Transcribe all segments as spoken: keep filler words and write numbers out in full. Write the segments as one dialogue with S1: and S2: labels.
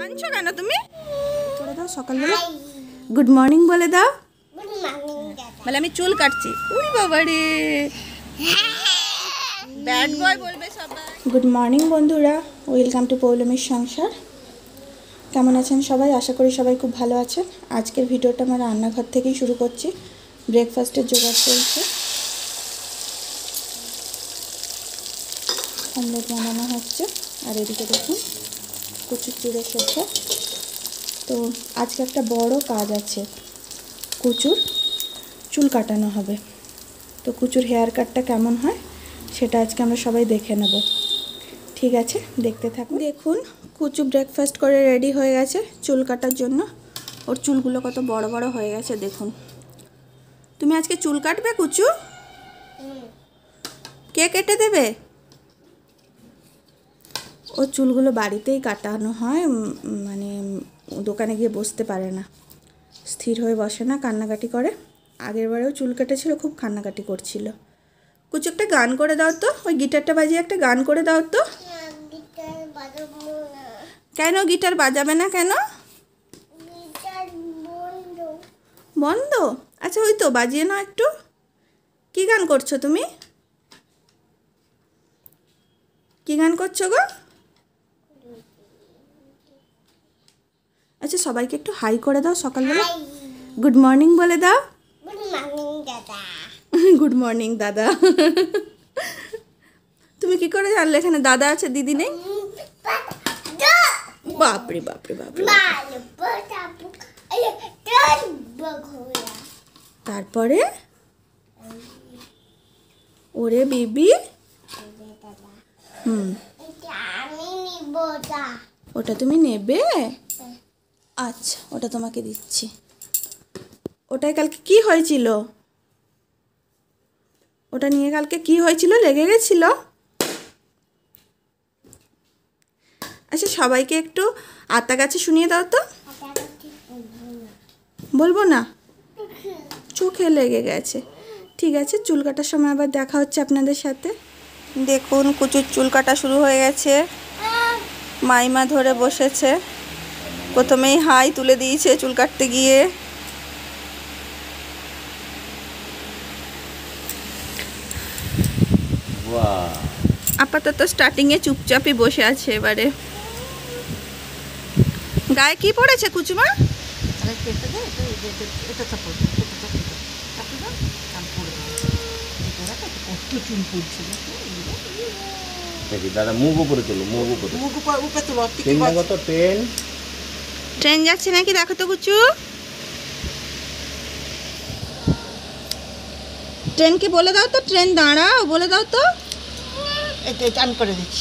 S1: কাঁদছো কেন তুমি? করে দাও সকালবেলা গুড মর্নিং বলে দাও। বলে আমি চুল কাটছি। উড়ি বাবা রে, ব্যাড বয় বলবে সবাই। গুড মর্নিং বন্ধুরা, ওয়েলকাম টু পৌলমীর সংসার। কেমন আছেন সবাই? আশা করি সবাই খুব ভালো আছেন। আজকের ভিডিওটা আমরা রান্নাঘর থেকেই শুরু করছি। ব্রেকফাস্টের জোগাড় চলছে, অমলেট বানানো হচ্ছে। আর এদিকে দেখুন কচুর চুড়ে সেদ্ধ। তো আজকে একটা বড় কাজ আছে, কুচুর চুল কাটানো হবে। তো কুচুর হেয়ার কাটটা কেমন হয় সেটা আজকে আমরা সবাই দেখে নেব। ঠিক আছে, দেখতে থাকুন। দেখুন কুচু ব্রেকফাস্ট করে রেডি হয়ে গেছে চুল কাটার জন্য। ওর চুলগুলো কত বড় বড় হয়ে গেছে দেখুন। তুমি আজকে চুল কাটবে কুচু? কে কেটে দেবে? ও চুলগুলো বাড়িতেই কাটানো হয়, মানে দোকানে গিয়ে বসতে পারে না, স্থির হয়ে বসে না, কান্নাকাটি করে। আগের বারেও চুল কেটেছিল, খুব কান্নাকাটি করছিল। কুচু একটা গান করে দাও তো, ওই গিটারটা বাজিয়ে একটা গান করে দাও তো। কেন গিটার বাজাবে না কেন? বন্ধ? আচ্ছা ওই তো বাজিয়ে নাও একটু। কি গান করছো তুমি? কি গান করছো গো? আচ্ছা সবাইকে একটু হাই করে দাও সকালবেলা। গুড মর্নিং বলে দাও।
S2: গুড মর্নিং দাদা।
S1: গুড মর্নিং দাদা। তুমি কি করে জানলে এখানে দাদা আছে, দিদি নেই? বাপরে বাপরে বাপরে। তারপরে ওরে বিবি। হুম, ওটা তুমি নেবে? আচ্ছা ওটা তোমাকে দিচ্ছি। ওটাই কালকে কি হয়েছিল? ওটা নিয়ে কালকে কি হয়েছিল? লেগে গেছিল? আচ্ছা সবাইকে একটু আতা গাছে শুনিয়ে দাও তো। বলবো না, চোখে লেগে গেছে। ঠিক আছে, চুল কাটার সময় আবার দেখা হচ্ছে আপনাদের সাথে। দেখুন কুচুর চুল কাটা শুরু হয়ে গেছে। মাইমা ধরে বসেছে, প্রথমেই হাই তুলে দিয়েছে চুল কাটতে গিয়ে। আপাতত স্টার্টিংয়ে চুপচাপই বসে আছে। এবারে গায়ে কি পড়েছে কুচুমা?
S3: দাদা মুখ উপরে তোলো, মুখ উপরে, মুখ উপরে তোলো। ট্রেন
S1: ট্রেন যাচ্ছে নাকি দেখো তো কুচু। ট্রেনকে বলে দাও তো, ট্রেন দাঁড়াও বলে দাও তো।
S2: এটা টান করে দিচ্ছি।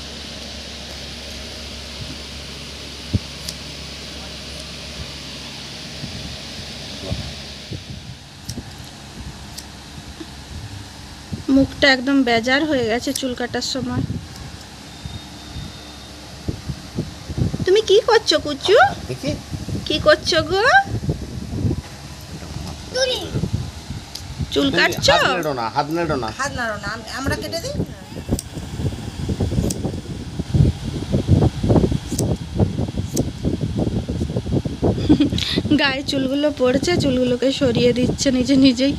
S1: মুখটা একদম বেজার হয়ে গেছে চুল কাটার সময়। তুমি কি করছো কুচু? কি করছো গো? চুল কাটছো?
S3: হাত নেড়ো না, হাত নেড়ো না,
S2: হাত নাড়ো না, আমরা কেটে দিই।
S1: গায়ে চুলগুলো পড়ছে, চুলগুলোকে সরিয়ে দিচ্ছে নিজে নিজেই।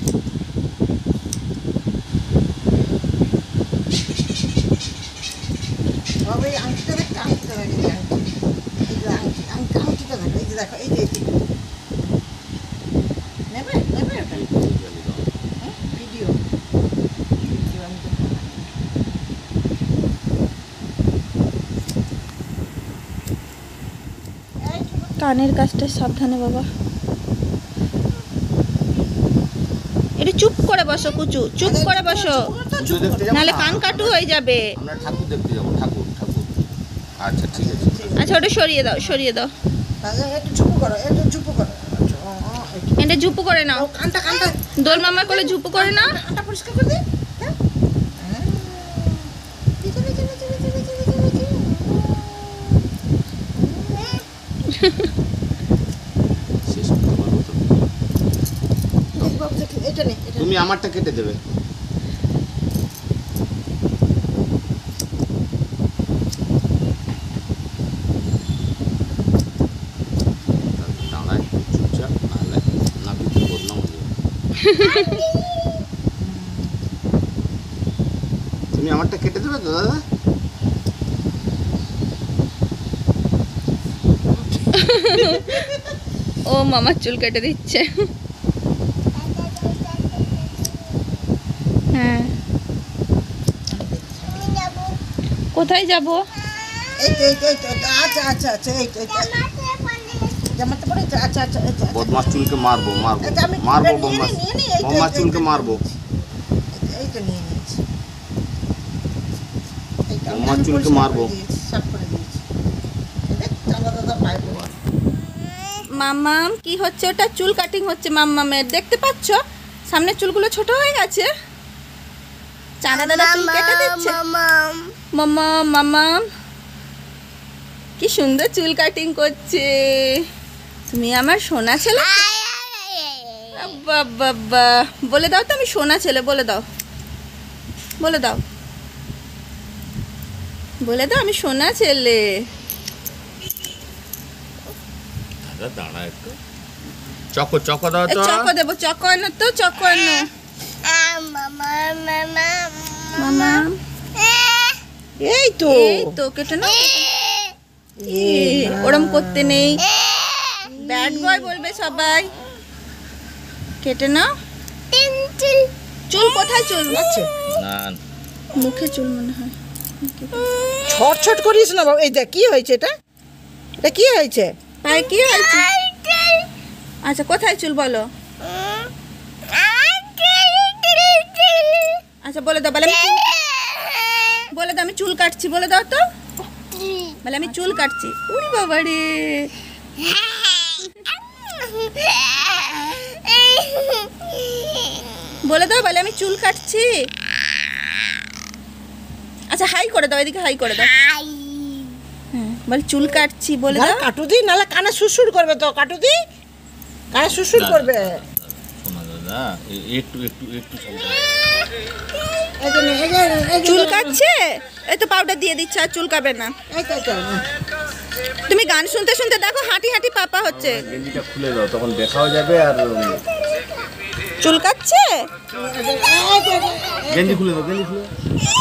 S2: বাবা এই আংটিটা দেখো, আংটিটা দেখো, এই আংটি, আংটি, আংটিটা দেখো, এই যে দেখো, এই যে নেবে নেবে ওটা ভিডিও ভিডিও আমি
S1: কানের কাজটা সাবধানে বাবা। একটু চুপ করে বসো কুচু, চুপ করে বসো, নাহলে কান কাটু হয়ে যাবে।
S3: আমরা ঠাকুর দেখতে যাবো, ঠাকুর ঠাকুর। আচ্ছা ঠিক আছে।
S1: আচ্ছা ওটা সরিয়ে দাও, সরিয়ে দাও।
S2: একটু ঝুপু করো, একটু ঝুপু করো।
S1: এটা ঝুপু করে নাও।
S2: কানটা কানটা
S1: দোল মামা করে ঝুপু করে নাও।
S2: কানটা পরিষ্কার করে দে।
S3: তুমি আমারটা কেটে দেবে। তুমি আমারটা কেটে দেবে তো দাদা?
S1: ও মামার চুল কেটে দিচ্ছে। হ্যাঁ, কোথায় যাব?
S2: এই তো এই তো এই তো, এই তো, আচ্ছা আচ্ছা আচ্ছা এই তো এই তো। জামাতে পড়েছে, আচ্ছা আচ্ছা আচ্ছা।
S3: বদমাস চুলকে মারবো মারবো
S2: আচ্ছা, আমি
S3: মারবো
S2: নিয়ে নি,
S3: বদমাস
S2: নিয়ে নি, এই তো,
S3: বদমাস
S2: এই তো,
S3: চুলকে
S2: এই তো,
S3: মারবো।
S2: এই তো নিয়ে নিয়েছি। এই তো, আমি
S3: বদমাস চুলকে
S2: পরিষ্কার
S3: মারবো।
S2: করে দিয়েছি, সাফ করে দিয়েছি। এই দেখ, চাঁদা দাদা পাইবো আর।
S1: মামাম কি হচ্ছে? ওটা চুল কাটিং হচ্ছে মাম্মামের, দেখতে পাচ্ছ সামনে চুলগুলো ছোট হয়ে গেছে। চাঁদা দাদা চুল কেটে দিচ্ছে। মামাম মামাম কি সুন্দর চুল কাটিং করছে। তুমি আমার সোনা ছেলে। বাবা, বলে দাও তো আমি সোনা ছেলে, বলে দাও, বলে দাও, বলে দাও আমি সোনা ছেলে।
S3: দাদা দাঁড়া একটু। চকো চকো দাও
S1: এ,
S3: তো।
S1: চকো দেবো, চকো এনো তো, চকো এনো। মামাম
S2: এই তো
S1: এই তো কেটে নাও, এ, ওরম করতে নেই, ব্যাড বয় বলবে সবাই। কেটে নাও। চুল কোথায়? চুল
S2: আচ্ছা
S3: না
S1: মুখে চুল মনে হয়।
S2: ছট ছট করিস না বাবা। এই দেখ কি হয়েছে, এটা এটা কি হয়েছে?
S1: পায়ে কি হয়েছে? আচ্ছা কোথায় চুল বলো? আচ্ছা বলে দাও, বলে আমি চুল, বলে দাও আমি চুল কাটছি, বলে দাও তো, বলে আমি চুল কাটছি। উড়ি বাবা রে, বলে দাও, বলে আমি চুল কাটছি। আচ্ছা হাই করে দাও, এদিকে হাই করে দাও। হ্যাঁ বল চুল কাটছি, বলে দাও।
S2: কাটু দি, নাহলে কানে সুরসুর করবে তো। কাটু দি, কানে সুরসুর করবে।
S3: শোনা দাদা এ- একটু একটু একটু চলতে
S2: এই যে নে, এই যে নে, এই যে
S1: চুল
S2: নে।
S1: কাটছে, এই তো পাউডার দিয়ে দিচ্ছে, আর চুল কাটবে না।
S2: এই তো, এই তো, নে।
S1: তুমি গান শুনতে শুনতে দেখো হাঁটি হাঁটি পাপা হচ্ছে।
S3: গেঞ্জিটা খুলে দাও, তখন দেখাও যাবে। আর
S1: চুল কাটছে।
S3: গেঞ্জি খুলে দাও, গেঞ্জি খুলে দাও।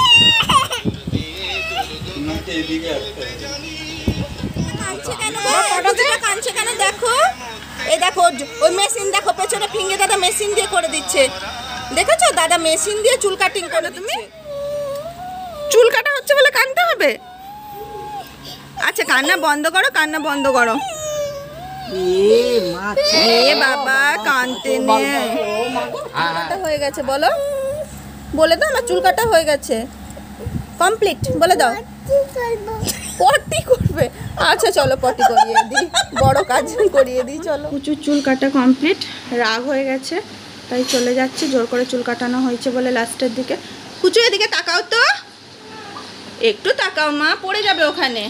S1: কাঁদছে কেন? কুচুটা কাঁদছে কেন দেখো। এই দেখো ওই মেশিন দেখো, পেছনে ফিঙ্গে দাদা মেশিন দিয়ে করে দিচ্ছে, দেখেছো? দাদা মেশিন দিয়ে চুল কাটিং করে। তুমি চুল কাটা হচ্ছে বলে কাঁদতে হবে? আচ্ছা কান্না বন্ধ করো, কান্না বন্ধ করো।
S2: এ মা,
S1: এ বাবা কাঁদতে নেই। চুল কাটা হয়ে গেছে বলো, বলে দাও আমার চুল কাটা হয়ে গেছে, কমপ্লিট, বলে দাও। পটি করবে? আচ্ছা চলো পটি করিয়ে দিই, বড় কাজ করিয়ে দিই চলো। প্রচুর চুল কাটা কমপ্লিট, রাগ হয়ে গেছে তাই চলে যাচ্ছি। জোর করে চুল কাটানো হয়েছে বলে লাস্টের দিকে। কুচু এদিকে তাকাও তো, একটু তাকাও মা, পড়ে যাবে ওখানে।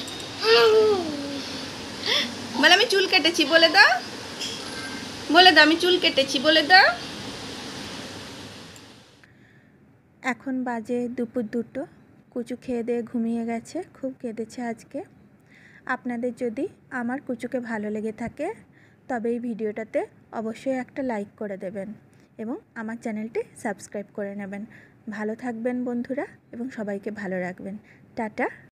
S1: বলে আমি চুল কেটেছি, বলে দাও, বলে দাও আমি চুল কেটেছি, বলে দাও। এখন বাজে দুপুর দুটো। কুচু খেয়ে দিয়ে ঘুমিয়ে গেছে, খুব কেঁদেছে আজকে। আপনাদের যদি আমার কুচুকে ভালো লেগে থাকে তবে এই ভিডিওটাতে অবশ্যই একটা লাইক করে দেবেন এবং আমার চ্যানেলটি সাবস্ক্রাইব করে নেবেন। ভালো থাকবেন বন্ধুরা এবং সবাইকে ভালো রাখবেন। টাটা।